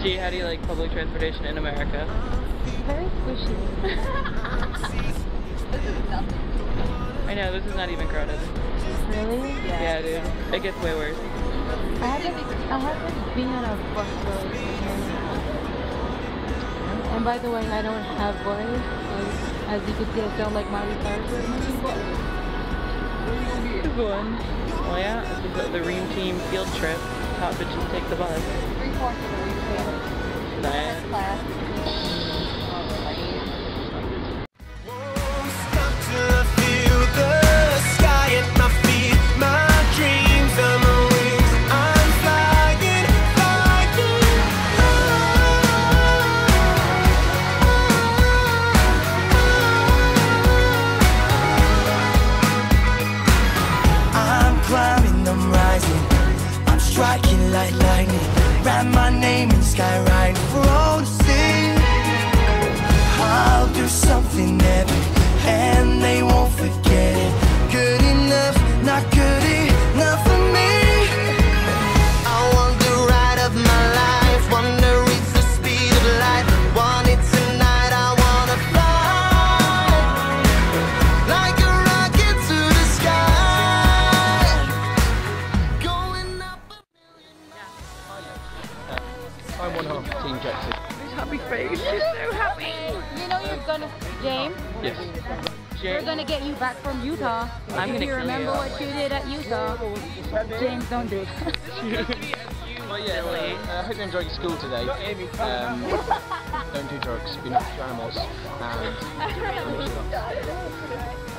G, how do you like public transportation in America? Very squishy. This is nothing. I know, this is not even crowded. Really? Yeah, dude. It gets way worse. I haven't been on a bus really. And by the way, I don't have voice. As you can see, I sound like Miley Cyrus. Good one. Oh yeah, this is the Ream Team field trip. Top bitches take the bus. 3/4 of the Ream Team. Nice. Class. Striking like lightning, write my name in skywriting for all to see. I'll do something epic, and they won't forget it. Good enough, not good enough for me. I want the ride of my life, want to reach the speed of light. Want it tonight, I wanna fly like a rocket to the sky. Going up. I'm 1/2 Team Jackson. His happy face, he's so happy! You know you're gonna, James. Yes. We're gonna get you back from Utah. I'm gonna if you remember what you did at Utah, James, don't do it. Well, yeah, I hope you enjoyed school today. Don't do drugs, be nice to animals, and